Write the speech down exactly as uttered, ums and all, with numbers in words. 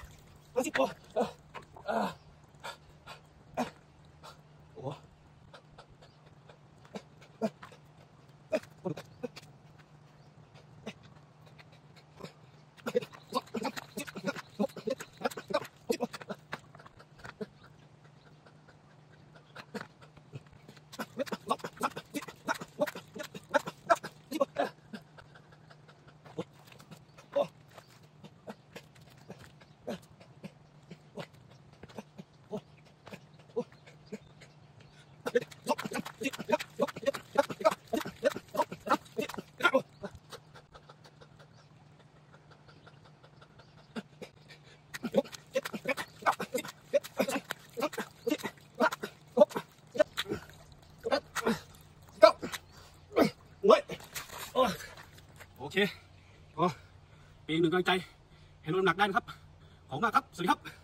ห้าสิบตัวเออเออโอ้โอเคก็เป็นหนึ่งกำลังใจให้ลดน้ำหนักได้นะครับขอบคุณมากครับสวัสดีครับ